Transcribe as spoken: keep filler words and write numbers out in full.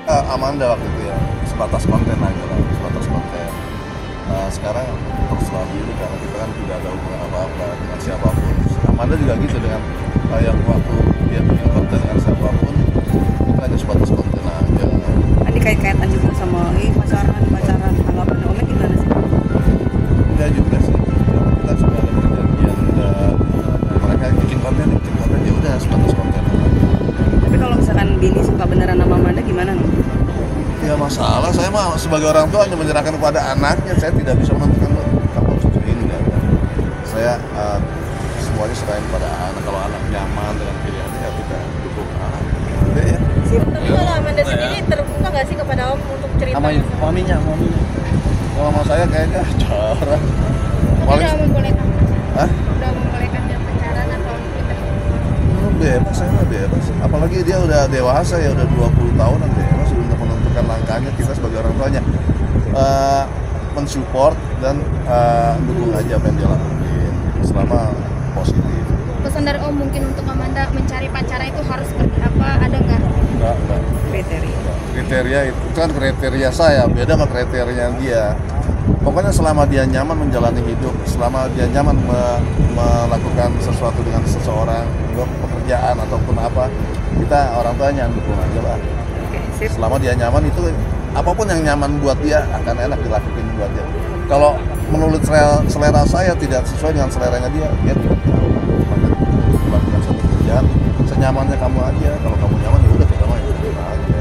uh, Amanda waktu itu ya, sebatas konten aja lah, sebatas konten. Nah sekarang terserah diri karena kita kan tidak ada hubungan apa-apa dengan siapapun. Amanda juga gitu dengan uh, yang waktu dia bikin konten dengan siapapun, kita hanya sebatas konten aja. Ini kait-kaitan juga sama eh pacaran, pacaran, tanggapan Ome gimana sih? Enggak juga sih, kita sudah ada perjanjian, udah uh, mereka bikin konten, bikin konten ya udah sebatas konten aja. Tapi kalau misalkan Billy suka beneran sama Amanda gimana nih? Ya masalah, saya mah sebagai orang tua hanya menyerahkan kepada anaknya, saya tidak bisa menentukan kamu seperti ini kan. Saya uh, semuanya serahin pada anak, kalau anak nyaman dengan pilihannya ya kita dukung anak. Ya. Tapi kalau Amanda sendiri terbuka nggak sih kepada Om untuk cerita? Sama maminya, maminya. Kalau sama saya kayaknya cara. Udah membolehkan? Hah? Udah membolehkan dia pacaran atau kita? Oh, bebas, saya mah bebas. Apalagi dia udah dewasa ya, udah dua puluh tahunan bebas untuk menentukan langkahnya. Kita sebagai orang tuanya uh, mensupport dan uh, dukung aja apa yang dia lakuin selama positif. Pesan dari Om mungkin untuk Amanda mencari pacaran itu harus seperti apa? Ada nggak? Enggak, enggak. Kriteria. Kriteria itu kan kriteria saya, beda sama kriteria dia. Pokoknya selama dia nyaman menjalani hidup, selama dia nyaman me melakukan sesuatu dengan seseorang, pekerjaan ataupun apa, kita orang tuanya dukung aja lah. Oke, sip. Selama dia nyaman itu, apapun yang nyaman buat dia akan enak dilakukan buat dia. Kalau menurut selera, selera saya tidak sesuai dengan seleranya dia, dia tidak tahu. Maka melakukan satu pekerjaan senyamannya kamu aja. Kalau kamu nyaman ya udah kita main aja.